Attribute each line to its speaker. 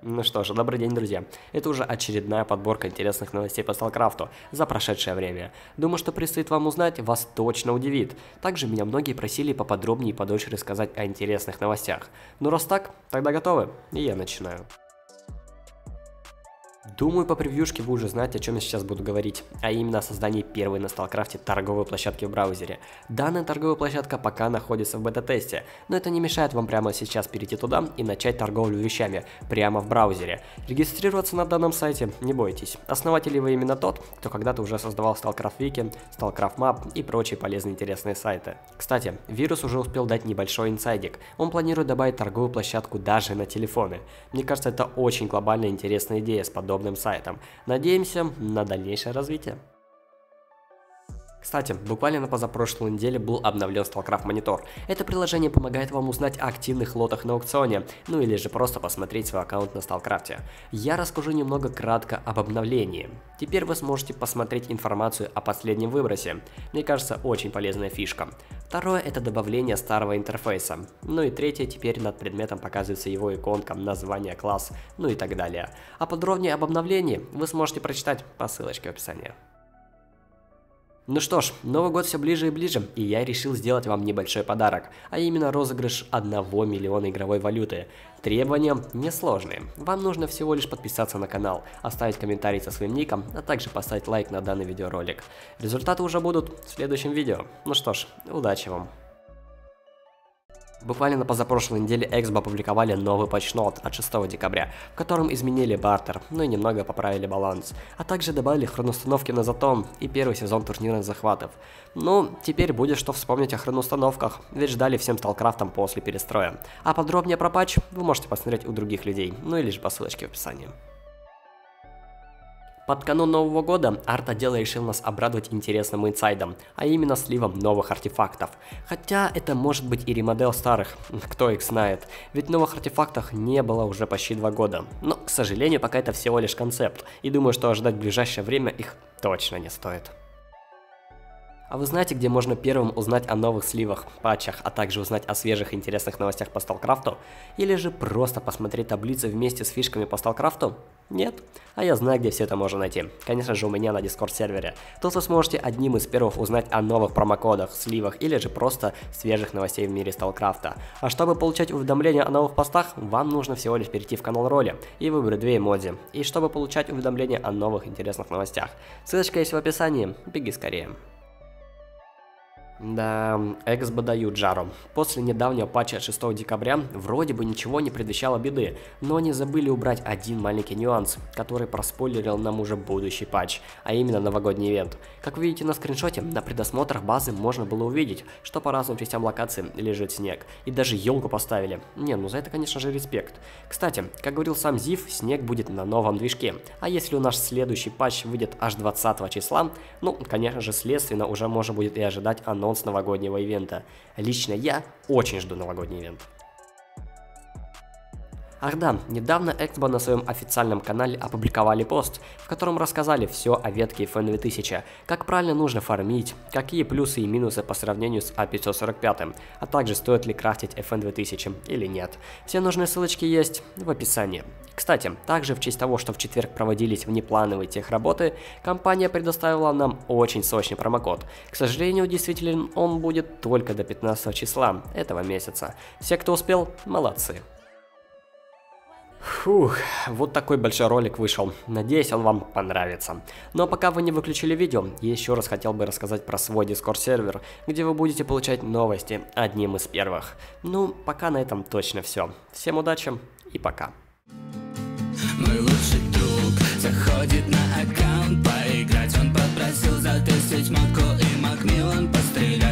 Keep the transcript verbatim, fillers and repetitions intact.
Speaker 1: Ну что ж, добрый день, друзья. Это уже очередная подборка интересных новостей по Сталкрафту за прошедшее время. Думаю, что предстоит вам узнать, вас точно удивит. Также меня многие просили поподробнее и подольше рассказать о интересных новостях. Ну раз так, тогда готовы, и я начинаю. Думаю, по превьюшке вы уже знаете, о чем я сейчас буду говорить, а именно о создании первой на Сталкрафте торговой площадки в браузере. Данная торговая площадка пока находится в бета-тесте, но это не мешает вам прямо сейчас перейти туда и начать торговлю вещами прямо в браузере. Регистрироваться на данном сайте не бойтесь. Основатель вы именно тот, кто когда-то уже создавал StarCraft Wiki, StarCraft Map и прочие полезные интересные сайты. Кстати, вирус уже успел дать небольшой инсайдик. Он планирует добавить торговую площадку даже на телефоны. Мне кажется, это очень глобальная и интересная идея с подобным сайтом. Надеемся на дальнейшее развитие. Кстати, буквально на позапрошлой неделе был обновлен StarCraft Monitor. Это приложение помогает вам узнать о активных лотах на аукционе, ну или же просто посмотреть свой аккаунт на StarCraft. Я расскажу немного кратко об обновлении. Теперь вы сможете посмотреть информацию о последнем выбросе. Мне кажется, очень полезная фишка. Второе — это добавление старого интерфейса. Ну и третье, теперь над предметом показывается его иконка, название, класс, ну и так далее. А подробнее об обновлении вы сможете прочитать по ссылочке в описании. Ну что ж, Новый год все ближе и ближе, и я решил сделать вам небольшой подарок, а именно розыгрыш одного миллиона игровой валюты. Требования несложные. Вам нужно всего лишь подписаться на канал, оставить комментарий со своим ником, а также поставить лайк на данный видеоролик. Результаты уже будут в следующем видео. Ну что ж, удачи вам! Буквально на позапрошлой неделе Эксбо опубликовали новый патчнот от шестого декабря, в котором изменили бартер, ну и немного поправили баланс, а также добавили хроноустановки на Затон и первый сезон турнирных захватов. Ну, теперь будет что вспомнить о хроноустановках, ведь ждали всем Сталкрафтом после перестроя. А подробнее про патч вы можете посмотреть у других людей, ну или же по ссылочке в описании. Под канун Нового года арт-отдел решил нас обрадовать интересным инсайдом, а именно сливом новых артефактов. Хотя это может быть и ремодел старых, кто их знает, ведь новых артефактов не было уже почти два года. Но, к сожалению, пока это всего лишь концепт, и думаю, что ожидать в ближайшее время их точно не стоит. А вы знаете, где можно первым узнать о новых сливах, патчах, а также узнать о свежих интересных новостях по Сталкрафту? Или же просто посмотреть таблицы вместе с фишками по Сталкрафту? Нет? А я знаю, где все это можно найти. Конечно же, у меня на Discord сервере. Тут вы сможете одним из первых узнать о новых промокодах, сливах или же просто свежих новостей в мире Сталкрафта. А чтобы получать уведомления о новых постах, вам нужно всего лишь перейти в канал роли и выбрать две эмодзи. И чтобы получать уведомления о новых интересных новостях. Ссылочка есть в описании, беги скорее. Да, Эксбо дают жару. После недавнего патча от шестого декабря вроде бы ничего не предвещало беды, но они забыли убрать один маленький нюанс, который проспойлерил нам уже будущий патч, а именно новогодний ивент. Как вы видите на скриншоте, на предосмотрах базы можно было увидеть, что по разным частям локации лежит снег, и даже елку поставили. Не, ну за это, конечно же, респект. Кстати, как говорил сам Зив, снег будет на новом движке, а если у нас следующий патч выйдет аж двадцатого числа, ну, конечно же, следственно уже можно будет и ожидать анонс новогоднего ивента. Лично я очень жду новогодний ивент. Ах да, недавно Эксбо на своем официальном канале опубликовали пост, в котором рассказали все о ветке эф эн две тысячи, как правильно нужно фармить, какие плюсы и минусы по сравнению с а пятьсот сорок пять, а также стоит ли крафтить эф эн две тысячи или нет. Все нужные ссылочки есть в описании. Кстати, также в честь того, что в четверг проводились внеплановые техработы, компания предоставила нам очень сочный промокод. К сожалению, действительно он будет только до пятнадцатого числа этого месяца. Все, кто успел, молодцы. Фух, вот такой большой ролик вышел. Надеюсь, он вам понравится. Но пока вы не выключили видео, я еще раз хотел бы рассказать про свой Discord сервер, где вы будете получать новости одним из первых. Ну, пока на этом точно все. Всем удачи и пока.
Speaker 2: Мой лучший друг заходит на аккаунт поиграть. Он попросил затестить Матку и Макмиллан пострелять.